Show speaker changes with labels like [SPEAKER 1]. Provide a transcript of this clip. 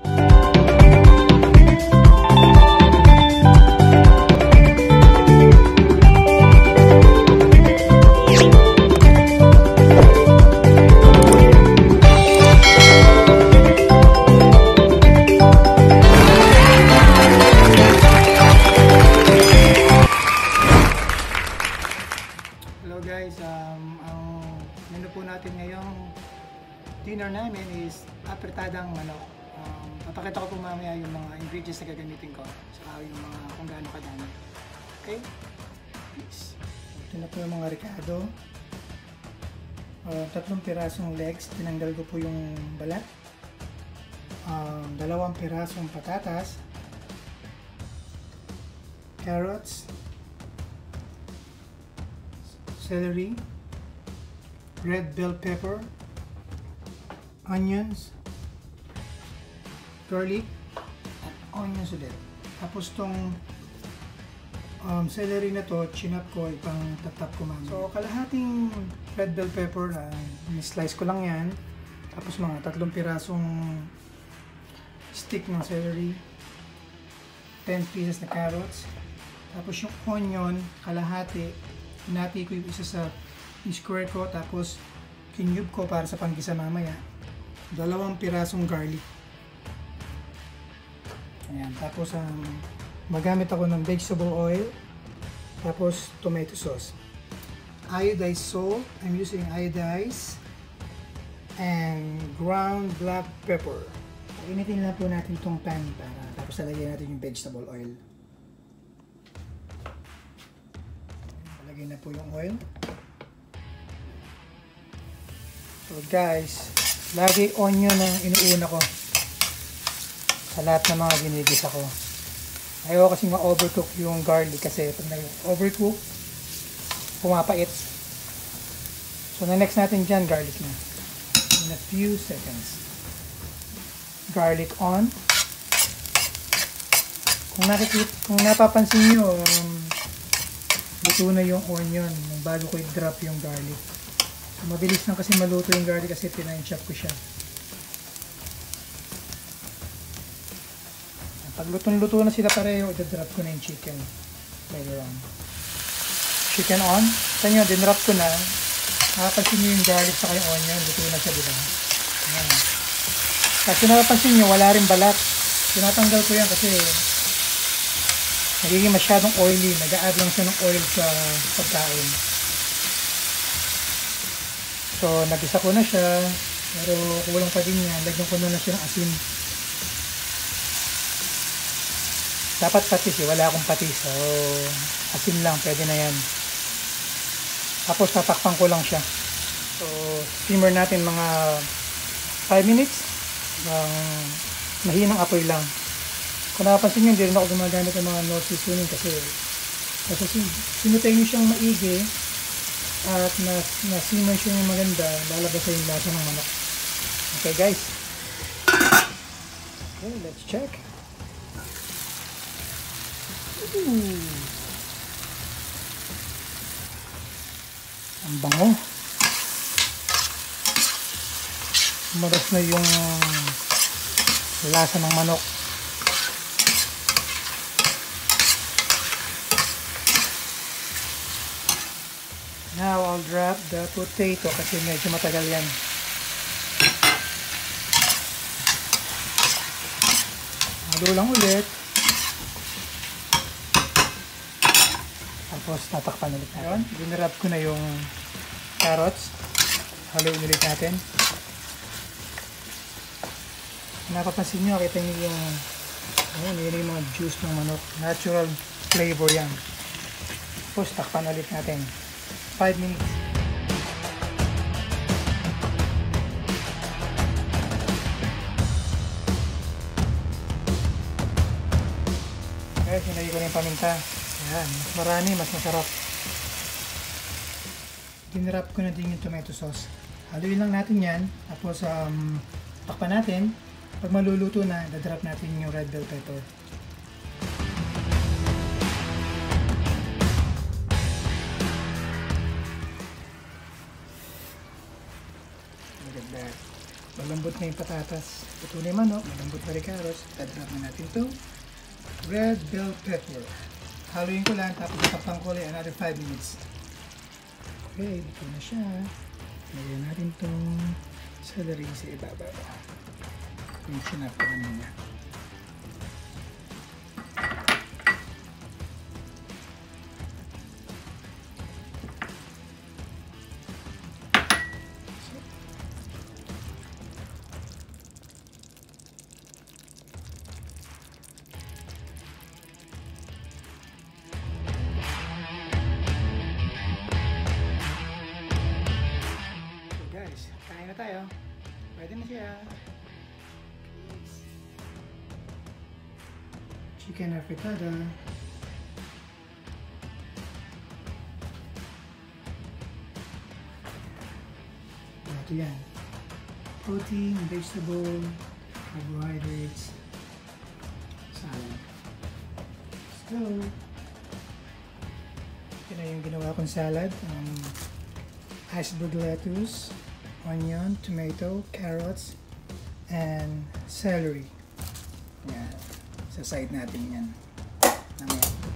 [SPEAKER 1] Dinner namin is apretadang manok. Papakita ko po mamaya yung mga ingredients na gagamitin ko, saka yung mga kung gaano kadami. Okay? Peace. Ito na po yung mga ricado. 3 pirasong legs, tinanggal ko po yung balat. 2 pirasong patatas. Carrots. Celery. Red bell pepper. Onions, garlic, at onions ulit. Tapos tong celery na to, chinap ko, ipang tatap ko mamaya. So kalahating red bell pepper, ni-slice ko lang yan. Tapos mga 3 pirasong stick ng celery, 10 pieces na carrots. Tapos yung onion, kalahati, hinati ko yung isa sa square ko, tapos kinyub ko para sa panggisa mamaya. 2 pirasong garlic. Ayan, tapos magamit ako ng vegetable oil, tapos tomato sauce. Iodized salt, I'm using iodized, and ground black pepper. Initin lang po natin itong pan para tapos lalagyan natin yung vegetable oil. Lalagyan na po yung oil. So guys, lagi onion ang inuuna ko sa lahat ng mga ginigisa ko. Ayaw kasi ma-overcook yung garlic kasi pag nag-overcook, pumapait. So na next natin dyan, garlic na. In a few seconds. Garlic on. Kung napapansin nyo, luto na yung onion bago ko i-drop yung garlic. Mabilis lang kasi maluto yung garlic kasi pina-chop ko siya. Pag lutong-luto na sila pareho, i-drop ko na yung chicken later on. Chicken on. Sa inyo, dinrop ko na. Nakapansin nyo yung garlic sa yung onion, luto na siya, diba? Ayan. Kasi nakapansin nyo, wala rin balat. Tinatanggal ko yan kasi nagiging masyadong oily. Nag-a-add lang siya ng oil sa pagkain. So, nagisa ko na siya, pero kulang pa din yan. Lagyan ko na siya ng asin. Dapat patis eh, wala akong patis. So, asin lang, pwede na yan. Tapos, tatakpan ko lang siya. So, simmer natin mga 5 minutes. Mahinang apoy lang. Kung napapansin nyo, hindi rin ako gumagamit ng mga no seasoning kasi sinutay nyo siyang maigi. At na-simmer siya yung maganda, lalabas sa yung lasa ng manok. Okay guys. Okay, let's check. Ang bango. Umaras na yung lasa ng manok. Now, I'll drop the potato kasi medyo matagal yan. Halo lang ulit. Tapos, tatakpan ulit natin. Dinrap ko na yung carrots. Haluin ulit natin. Napapansin nyo, kita nyo yung yun yung mga juice ng manok. Natural flavor yan. Tapos, takpan ulit natin. 5 minutes. Okay, sinagay ko na yung paminta. Ayan, mas marami, mas masarap. Dinrap ko na din yung tomato sauce. Haluin lang natin yan. Tapos, takpan natin. Pag maluluto na, dadrop natin yung red bell pepper. malambot na yung patatas. Ito na yung manok, malambot na rin carrots. Tadrap na natin ito. Red bell pepper. Haluin ko lang, tapos itakpan ko ulit another 5 minutes. Okay, dito na siya. Lagyan natin itong celery sa ibabaw. Yung sinap ko kanina. Kain na tayo. Pwede na siya. Chicken afritada. Ito yan. Protein, vegetable, carbohydrates, salad. Let's go. Ito na yung ginawa kong salad. Iceberg lettuce, onion, tomato, carrots, and celery. Yan. Sa side natin yan. Mamaya.